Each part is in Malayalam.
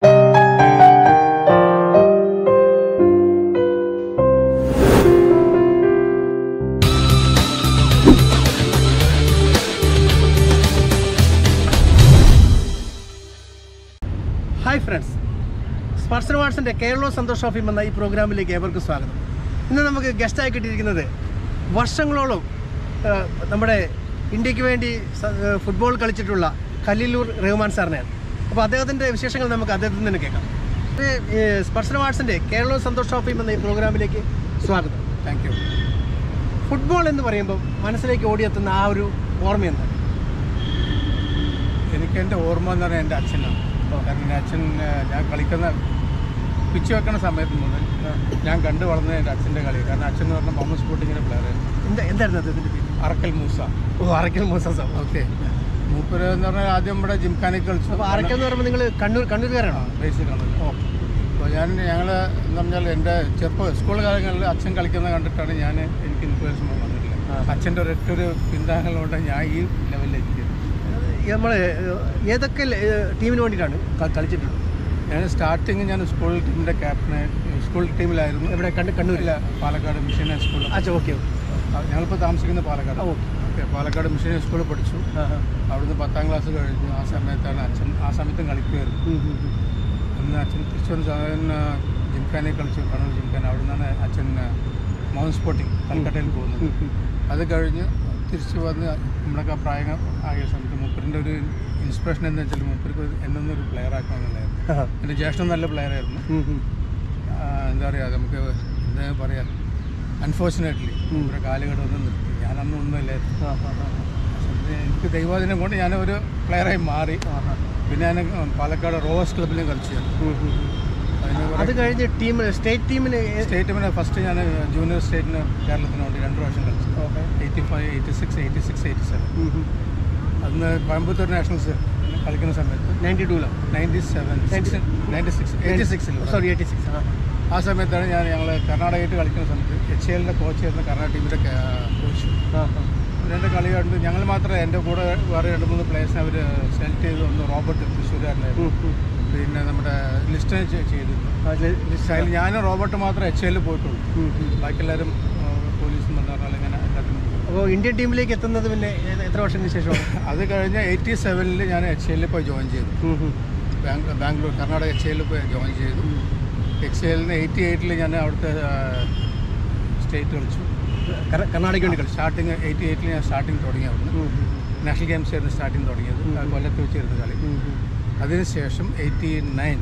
Hi friends, SPARSHANAMARTS and Khaleel Santosh of him and I program like ever Kuswag. In the guest I get in the Washanglolo, number India football culture Khaleel Ul Rahman Sarnan. But other than the vision of the other than the Kaka. SPARSHANAMARTS and Khaleel Santosh of him and the program like Swag. Thank you. Football in the Varimbo, Manasaki Odiat and Nauru, Warmian. In the Orman and Dachina. അച്ഛൻ ഞാൻ കളിക്കുന്ന പിച്ച് വെക്കുന്ന സമയത്ത് മുതൽ ഞാൻ കണ്ടു വളർന്നത് അച്ഛൻ്റെ കളി. കാരണം അച്ഛൻ എന്ന് പറഞ്ഞാൽ ബോംബ് സ്പോർട്ടിങ്ങിൻ്റെ പ്ലെയർ എന്തായിരുന്നു അറക്കൽ മൂസ. അറക്കൽ മൂസ ഓക്കെ. മൂപ്പര് എന്ന് പറഞ്ഞാൽ ആദ്യം നമ്മുടെ ജിംഖാനയ്ക്ക് കളിച്ചു. അപ്പോൾ അറക്കൽ എന്ന് പറയുമ്പോൾ നിങ്ങൾ കണ്ണൂരുകാരാണോ? ബേസിൽ കണ്ണൂർ. അപ്പോൾ ഞങ്ങൾ എന്ന് പറഞ്ഞാൽ എൻ്റെ സ്കൂൾ കാലങ്ങളിൽ അച്ഛൻ കളിക്കുന്നത് കണ്ടിട്ടാണ് എനിക്ക് ഇൻഫ്ലുവൻസ് വന്നിട്ടില്ല. അച്ഛൻ്റെ ഒരൊറ്റൊരു പിന്താങ്ങലുകൊണ്ട് ഞാൻ ഈ ലെവലിലേക്ക് നമ്മൾ ഏതൊക്കെ ടീമിന് വേണ്ടിയിട്ടാണ് കളിച്ചിട്ടുള്ളത്? ഞാൻ സ്റ്റാർട്ടിങ് സ്കൂൾ ടീമിൻ്റെ ക്യാപ്റ്റന്. സ്കൂൾ ടീമിലായിരുന്നു. ഇവിടെ കണ്ണൂരില്ല, പാലക്കാട് മിഷൻ സ്കൂൾ. ഓക്കെ. ഞങ്ങളിപ്പോൾ താമസിക്കുന്ന പാലക്കാട്. ഓക്കെ. പാലക്കാട് മിഷൻ സ്കൂളിൽ പഠിച്ചു. അവിടുന്ന് 10ാം ക്ലാസ് കഴിഞ്ഞു. ആ സമയത്താണ് അച്ഛൻ സമയത്തും കളിക്കുമായിരുന്നു. അന്ന് അച്ഛൻ തിരിച്ചു വന്ന് സാധാരണ ജിംഖാനെ കളിച്ചു, കണ്ണൂർ ജിംഖാന. അവിടെ നിന്നാണ് അച്ഛൻ മൗണ്ട് സ്പോർട്ടിങ് കൽക്കട്ടയിൽ പോകുന്നത്. അത് കഴിഞ്ഞ് തിരിച്ചു വന്ന് നമ്മളൊക്കെ പ്രായം ആയ സമയത്ത് മൂപ്പറിൻ്റെ ഒരു ഇൻസ്പിറേഷൻ എന്താ വെച്ചാൽ മൂപ്പർക്ക് എന്നൊന്നൊരു പ്ലെയർ ആക്കണമെന്നുള്ളായിരുന്നു. എൻ്റെ ജ്യേഷ്ഠൻ നല്ല പ്ലെയറായിരുന്നു. എന്താ പറയുക, നമുക്ക് എന്താ പറയുക, അൺഫോർച്ചുനേറ്റ്ലി മൂപ്പരുടെ കാലുകടൊന്നും നിർത്തി. ഞാനന്നും ഒന്നുമില്ലായിരുന്നു. എനിക്ക് ദൈവാധീനം കൊണ്ട് ഞാനൊരു പ്ലെയറായി മാറി. പിന്നെ ഞാൻ പാലക്കാട് റോവേഴ്സ് ക്ലബിലും കളിച്ചു. അത് കഴിഞ്ഞ് സ്റ്റേറ്റ് ടീമിന് ഫസ്റ്റ് ഞാൻ ജൂനിയർ സ്റ്റേറ്റിന് കേരളത്തിന് വേണ്ടി 2 പ്രാവശ്യം കളിച്ചു. 85, 86, 86, 87. അന്ന് കോയമ്പത്തൂർ നാഷണൽസ് കളിക്കുന്ന സമയത്ത് 92 ആ സമയത്താണ് ഞങ്ങൾ കർണാടകയായിട്ട് കളിക്കുന്ന സമയത്ത് HLൻ്റെ കോച്ചായിരുന്നു. കർണാടക ടീമിൻ്റെ കോച്ച്. എൻ്റെ കളി കണ്ട് ഞങ്ങൾ മാത്രമേ, എൻ്റെ കൂടെ വേറെ 2-3 പ്ലേയേഴ്സിനെ അവർ സെലക്ട് ചെയ്ത്. ഒന്ന് റോബർട്ട് തൃശ്ശൂരുകാരനായിരുന്നു. പിന്നെ നമ്മുടെ ലിസ്റ്റ് ചെയ്തിരുന്നു. ഞാനും റോബർട്ട് മാത്രമേ HL പോയിട്ടുള്ളൂ. ബാക്കി എല്ലാവരും പോലീസും പറഞ്ഞാൽ ഇങ്ങനെ എല്ലാത്തിനും. അപ്പോൾ ഇന്ത്യൻ ടീമിലേക്ക് എത്തുന്നത് പിന്നെ എത്ര വർഷത്തിന് ശേഷമാണ്? അത് കഴിഞ്ഞ് 87-ൽ ഞാൻ HL പോയി ജോയിൻ ചെയ്തു. ബാംഗ്ലൂർ കർണാടക HL പോയി ജോയിൻ ചെയ്തു. HLന് 88-ൽ ഞാൻ അവിടുത്തെ സ്റ്റേറ്റ് കളിച്ചു. കർണാടകയ്ക്ക് വേണ്ടി കളിച്ചു. സ്റ്റാർട്ടിങ് 88-ൽ ഞാൻ സ്റ്റാർട്ടിങ് തുടങ്ങി. അവിടുന്ന് നാഷണൽ ഗെയിംസ് ആയിരുന്നു സ്റ്റാർട്ടിങ് തുടങ്ങിയത്. കൊല്ലത്ത് വെച്ചിരുന്ന കളി. അതിനുശേഷം 89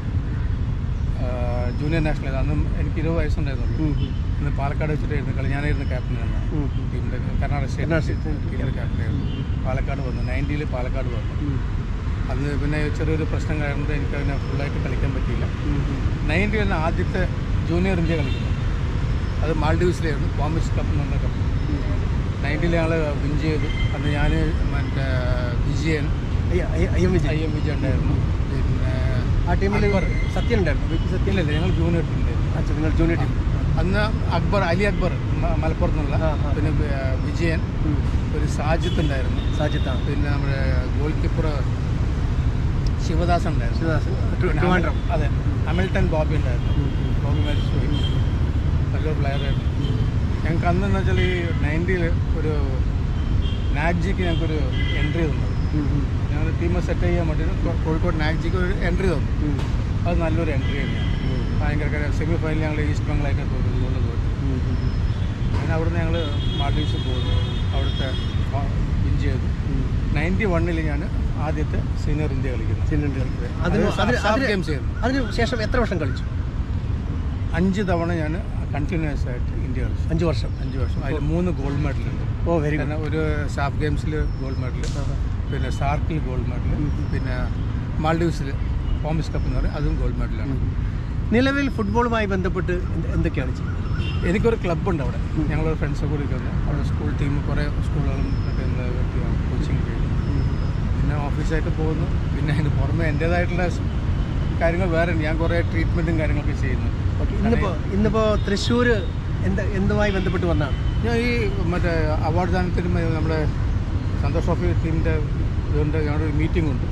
ജൂനിയർ നാഷണൽ. അന്നും എനിക്ക് 20 വയസ്സുണ്ടായിരുന്നുള്ളൂ. ഇന്ന് പാലക്കാട് വെച്ചിട്ടായിരുന്നു കളി. ഞാനായിരുന്നു ക്യാപ്റ്റനാണ് ടീമിൻ്റെ. കർണാടക സ്റ്റേറ്റ് ടീമിൻ്റെ ക്യാപ്റ്റനായിരുന്നു. പാലക്കാട് വന്നു. 90-ൽ പാലക്കാട് വന്നു. അന്ന് പിന്നെ ചെറിയൊരു പ്രശ്നം കാരണം എനിക്കതിനെ ഫുള്ളായിട്ട് കളിക്കാൻ പറ്റിയില്ല. 90-ൽ ആദ്യത്തെ ജൂനിയർ ഇന്ത്യ കളിക്കുന്നു. അത് മാൽഡീവ്സിലായിരുന്നു. കോമിക്സ് കപ്പ് എന്ന് പറഞ്ഞ കപ്പ്. 90-ൽ ഞങ്ങൾ വിൻ ചെയ്തു. അന്ന് ഞാൻ മറ്റേ വിജയൻ വിജയൻ ഉണ്ടായിരുന്നു. പിന്നെ ആ ടീമിൽ സത്യൻ ഉണ്ടായിരുന്നു. സത്യനല്ലേ, ഞങ്ങൾ ജൂനിയർ ടീമിലായിരുന്നു. നിങ്ങൾ ജൂനിയർ ടീം. അന്ന് അലി അക്ബർ മലപ്പുറത്ത് നിന്നുള്ള, പിന്നെ വിജയൻ, ഒരു സാജിത്ത് ഉണ്ടായിരുന്നു. സാജിത്താണ്. പിന്നെ നമ്മുടെ ഗോൾ കീപ്പർ ശിവദാസൻ ഉണ്ടായിരുന്നു. അതെ. ഹമിൽട്ടൺ ബോബി ഉണ്ടായിരുന്നു. ബോബി മരിച്ചുപോയി. നല്ലൊരു പ്ലെയറായിരുന്നു. ഞങ്ങൾക്ക് അന്നെന്ന് വെച്ചാൽ ഈ 90-ൽ ഒരു നാഗ്ജിക്ക് ഞങ്ങൾക്കൊരു എൻട്രി തന്നു. ഞങ്ങൾ ടീം സെറ്റ് ചെയ്യാൻ വേണ്ടിയിട്ട് കോഴിക്കോട് നാഗ്ജിക്ക് ഒരു എൻട്രി തന്നു. അത് നല്ലൊരു എൻട്രി തന്നെയാണ്. ഭയങ്കര സെമി ഫൈനൽ ഞങ്ങൾ ഈസ്റ്റ് ബംഗാളായിട്ട് തോറ്റു. അങ്ങനെ അവിടുന്ന് ഞങ്ങൾ മാൽഡീവ്സ് പോകുന്നു. അവിടുത്തെ വിൻ ചെയ്തു. 91-ൽ ഞാൻ ആദ്യത്തെ സീനിയർ ഇന്ത്യ കളിക്കുന്നത്. ഗെയിംസ് ചെയ്യുന്നു. അതിനുശേഷം എത്ര വർഷം കളിച്ചു? 5 തവണ ഞാൻ കണ്ടിന്യൂസ് ആയിട്ട് ഇന്ത്യ കളിച്ചു. 5 വർഷം. അതിൽ 3 ഗോൾഡ് മെഡലുണ്ട്. Very good. ഒരു സാഫ് ഗെയിംസിൽ ഗോൾഡ് മെഡൽ, പിന്നെ സാർക്കിൽ ഗോൾഡ് മെഡൽ, പിന്നെ മാൽഡീവ്സിൽ കോമിക്സ് കപ്പ് എന്ന് പറയും, അതും ഗോൾഡ് മെഡലാണ്. നിലവിൽ ഫുട്ബോളുമായി ബന്ധപ്പെട്ട് എന്തൊക്കെയാണ് ചെയ്യുന്നത്? എനിക്കൊരു ക്ലബ്ബുണ്ട് അവിടെ. ഞങ്ങളൊരു ഫ്രണ്ട്സൊക്കെ കൂടി ഇരിക്കുന്നത്. അവിടെ സ്കൂൾ ടീം, കുറേ സ്കൂളുകളും ഒക്കെ കോച്ചിങ് ചെയ്യുന്നു. പിന്നെ ഓഫീസായിട്ട് പോകുന്നു. പിന്നെ അതിന് പുറമെ എൻ്റേതായിട്ടുള്ള കാര്യങ്ങൾ വേറെ. ഞാൻ കുറേ ട്രീറ്റ്മെൻറ്റും കാര്യങ്ങളൊക്കെ ചെയ്യുന്നു. ഇന്നിപ്പോൾ തൃശ്ശൂർ എന്തുമായി ബന്ധപ്പെട്ട് വന്നതാണ്? ഞാൻ ഈ മറ്റേ അവാർഡ് ദാനത്തിനും നമ്മുടെ സന്തോഷ് ട്രോഫി ടീമിൻ്റെ ഇതുകൊണ്ട് ഞങ്ങളുടെ ഒരു മീറ്റിംഗ് ഉണ്ട്.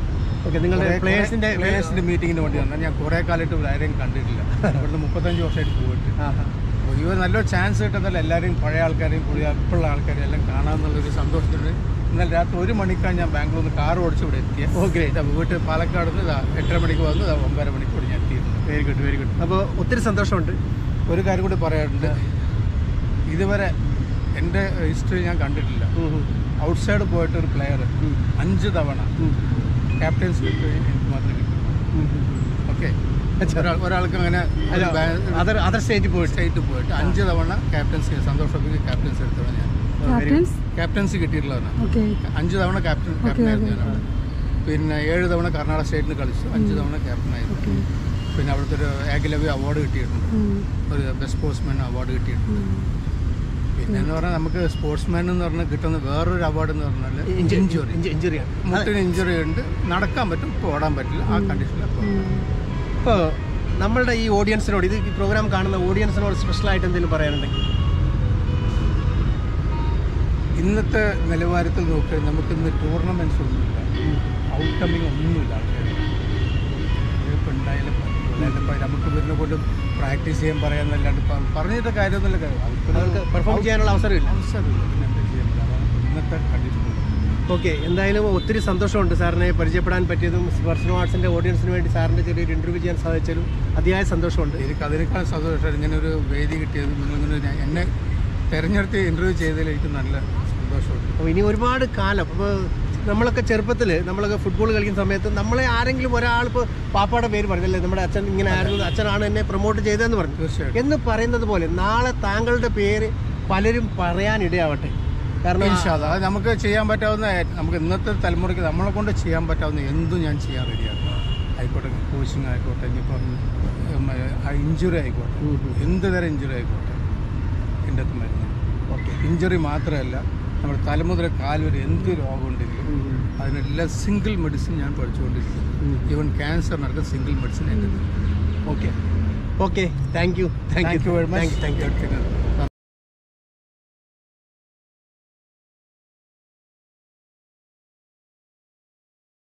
ഓക്കെ, നിങ്ങളുടെ പ്ലേയേഴ്സിൻ്റെ മീറ്റിങ്ങിന് വേണ്ടി വന്നാൽ ഞാൻ കുറേ കാലമായിട്ട് ആരെയും കണ്ടിട്ടില്ല. ഇവിടുന്ന് 35 വർഷമായിട്ട് പോയിട്ട്. അപ്പോൾ ഇവർ നല്ലൊരു ചാൻസ് കിട്ടുന്നതല്ല എല്ലാവരെയും പഴയ ആൾക്കാരെയും ഇപ്പോഴുള്ള ആൾക്കാരെയും എല്ലാം കാണാമെന്നുള്ളൊരു സന്തോഷത്തിൻ്റെ ഇന്നലെ രാത്രി 1 മണിക്കാണ് ഞാൻ ബാംഗ്ലൂരിൽ നിന്ന് കാർ ഓടിച്ച് ഇവിടെ എത്തിയത്. ഓക്കെ, വീട്ടിൽ പാലക്കാട് നിന്ന് 8:30 മണിക്ക് വന്ന് 9:30 മണിക്കൂർ ഞാൻ എത്തിയിരുന്നു. Very good, very good. അപ്പോൾ ഒത്തിരി സന്തോഷമുണ്ട്. ഒരു കാര്യം കൂടി പറയാറുണ്ട്, ഇതുവരെ എൻ്റെ ഹിസ്റ്ററി ഞാൻ കണ്ടിട്ടില്ല. ഔട്ട്സൈഡ് പോയിട്ട് ഒരു പ്ലെയർ 5 തവണ ക്യാപ്റ്റൻസ് കിട്ടി എനിക്ക് മാത്രമേ കിട്ടും. ഓക്കെ, ഒരാൾക്ക് അങ്ങനെ അതർ സ്റ്റേറ്റിൽ പോയിട്ട് 5 തവണ ക്യാപ്റ്റൻസി സന്തോഷ് ട്രോഫിക്ക് ക്യാപ്റ്റൻസി എടുത്തവണ് ഞാൻ. ക്യാപ്റ്റൻസി കിട്ടിയിട്ടുള്ളതാണ്. 5 തവണ ക്യാപ്റ്റനായിരുന്നു ഞാൻ അവിടെ. പിന്നെ 7 തവണ കർണാടക സ്റ്റേറ്റിന് കളിച്ചു, 5 തവണ ക്യാപ്റ്റനായിരുന്നു. പിന്നെ അവിടുത്തെ ഒരു ഏകലവ്യ അവാർഡ് കിട്ടിയിട്ടുണ്ട്, ഒരു ബെസ്റ്റ് സ്പോർട്സ്മാൻ അവാർഡ് കിട്ടിയിട്ടുണ്ട്. പിന്നെ എന്ന് പറഞ്ഞാൽ നമുക്ക് സ്പോർട്സ്മാൻ എന്ന് പറഞ്ഞാൽ കിട്ടുന്ന വേറൊരു അവാർഡ് എന്ന് പറഞ്ഞാൽ ഇഞ്ചുറിയാണ്. മുട്ടിന് ഇഞ്ചുറി ഉണ്ട്, നടക്കാൻ പറ്റും, ഇപ്പോൾ ഓടാൻ പറ്റില്ല, ആ കണ്ടീഷനിലാണ്. ഇപ്പോൾ നമ്മളുടെ ഈ ഓഡിയൻസിനോട്, ഇത് ഈ പ്രോഗ്രാം കാണുന്ന ഓഡിയൻസിനോട് സ്പെഷ്യലായിട്ട് എന്തെങ്കിലും പറയാനുണ്ടെങ്കിൽ? ഇന്നത്തെ നിലവാരത്തിൽ നോക്കുക, നമുക്കിന്ന് ടൂർണമെൻറ്റ്സ് ഒന്നുമില്ല, ഔട്ട്കമ്മിങ് ഒന്നുമില്ല. ഇപ്പോൾ ഉണ്ടായാലും നമുക്ക് വരുന്ന കൊണ്ട് പ്രാക്ടീസ് ചെയ്യാൻ പറയാമെന്നല്ലാണ്ട് പറഞ്ഞിട്ട് കാര്യമൊന്നുമില്ല. പെർഫോം ചെയ്യാനുള്ള അവസരമില്ല. ഇന്നത്തെ കണ്ടീഷൻ. ഓക്കെ, എന്തായാലും ഒത്തിരി സന്തോഷമുണ്ട് സാറിനെ പരിചയപ്പെടാൻ പറ്റിയതും സ്പർശന ആർട്സിൻ്റെ ഓഡിയൻസിന് വേണ്ടി സാറിൻ്റെ ചെറിയൊരു ഇൻ്റർവ്യൂ ചെയ്യാൻ സാധിച്ചാലും അതിയായ സന്തോഷമുണ്ട്. എനിക്ക് അതിനേക്കാൾ സന്തോഷമായിട്ട് ഇങ്ങനൊരു വേദി കിട്ടിയതും നിങ്ങളിങ്ങനെ എന്നെ തിരഞ്ഞെടുത്ത് ഇൻ്റർവ്യൂ ചെയ്തതിൽ എനിക്ക് നല്ല സന്തോഷമുണ്ട്. അപ്പോൾ ഇനി ഒരുപാട് കാലം, അപ്പോൾ നമ്മളൊക്കെ ചെറുപ്പത്തിൽ നമ്മളൊക്കെ ഫുട്ബോൾ കളിക്കുന്ന സമയത്ത് നമ്മളെ ആരെങ്കിലും ഒരാൾ, ഇപ്പോൾ പാപ്പായുടെ പേര് പറഞ്ഞല്ലേ, നമ്മുടെ അച്ഛൻ ഇങ്ങനെ ആയിരുന്നു, അച്ഛനാണ് എന്നെ പ്രൊമോട്ട് ചെയ്തതെന്ന് പറഞ്ഞു. തീർച്ചയായിട്ടും. എന്ന് പറയുന്നത് പോലെ നാളെ താങ്കളുടെ പേര് പലരും പറയാനിടയാവട്ടെ. കാരണം അത് നമുക്ക് ചെയ്യാൻ പറ്റാവുന്ന, നമുക്ക് ഇന്നത്തെ തലമുറയ്ക്ക് നമ്മളെ കൊണ്ട് ചെയ്യാൻ പറ്റാവുന്ന എന്തും ഞാൻ ചെയ്യാൻ റെഡിയാണ്. ആയിക്കോട്ടെ, കോച്ചിങ് ആയിക്കോട്ടെ, ഇനിയിപ്പോൾ ഇഞ്ചുറി ആയിക്കോട്ടെ, എന്ത് തരം ഇഞ്ചുറി ആയിക്കോട്ടെ, എൻ്റെ അടുത്ത് മരുന്ന്. ഓക്കെ, ഇഞ്ചുറി മാത്രമല്ല, നമ്മുടെ തലമുതൽ കാൽ വരെ എന്ത് രോഗമുണ്ടെങ്കിലും അതിനെല്ലാം സിംഗിൾ മെഡിസിൻ ഞാൻ പഠിച്ചുകൊണ്ടിരിക്കുന്നു. ഈവൻ ക്യാൻസറിനൊക്കെ സിംഗിൾ മെഡിസിൻ എൻ്റെ. Okay, okay, thank you very much. Thank U.